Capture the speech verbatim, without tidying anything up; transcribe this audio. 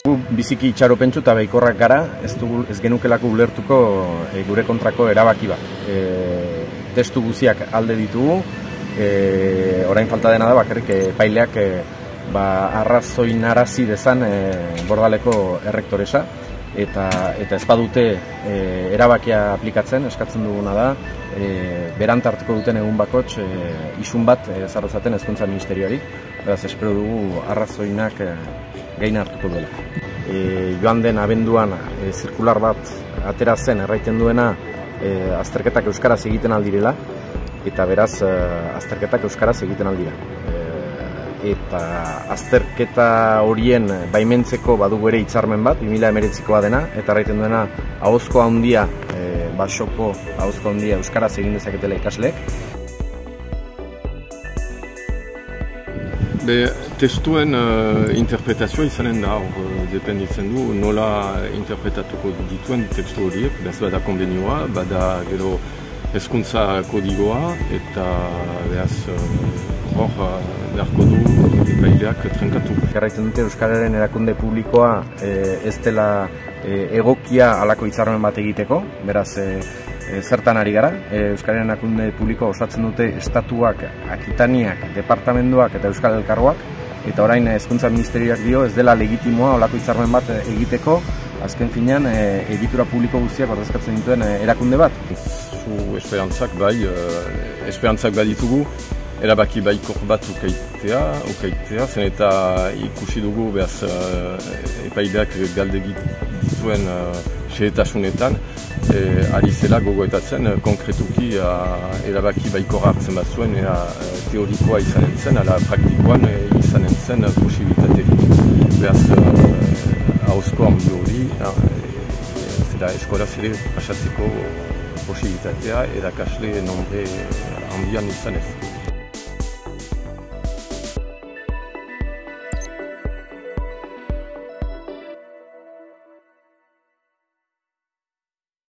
Biziki itxaropentsu eta baikorrak gara, ez, dugu, ez genukelako ulertuko e, gure kontrako erabaki bat. E, testu guziak alde ditugu, e, orain falta dena da bakarrik epaileak e, ba, arrazoi narazi dezan e, Bordaleko errektoresa, eta, eta ez badute e, erabakia aplikatzen, eskatzen duguna da, e, berant hartuko duten egun bakots e, isun bat e, zarrozaten Hezkuntza Ministerioari, beraz espero dugu arrazoinak e, gain hartuko duela. E, joan den abenduan e, zirkular bat atera zen erraiten duena e, azterketak euskaraz egiten aldirela, eta beraz e, azterketak euskaraz egiten aldira. E, eta azterketa horien baimentzeko badugu ere hitzarmen bat, bi mila hemeretzikoa dena, eta erraiten duena ahozko handia, e, basoko ahozko handia euskaraz egin dezaketela ikasleek. Be, testuen uh, interpretazioa izanen da, hor, uh, dependitzen du, nola interpretatuko dituen testu horiek, behaz bada konbenioa, bada gero hezkuntza kodigoa, eta behaz hor uh, beharko du epaileak trenkatu. Jarraitzen dute Euskararen erakunde publikoa e, ez dela e, egokia halako hitzarmen bat egiteko, beraz e, E, zertan ari gara, e, Euskararen erakunde publikoa osatzen dute estatuak, akitaniak, departamenduak eta Euskal Elkargoak, eta orain Hezkuntza Ministerioak dio ez dela legitimoa olako hitzarmen bat egiteko, azken finean e, egitura publiko guztiak ordezkatzen dituen e, erakunde bat. Zu esperantzak bai, e, esperantzak baditugu, erabaki baikor bat ukaitea, ukaitea, zen eta ikusi dugu behaz e, epaileak galde dituen e, xehetasunetan, E, ari zela gogoetatzen konkretuki a, erabaki baikora hartzen bat zuen, era teorikoa izanen zen, ala praktikoan e, izanen zen posibilitaterik. Beraz, ahozko handi hori, zera eskolaz ere pasatzeko posibilitatea erakasle nombre handian izanez.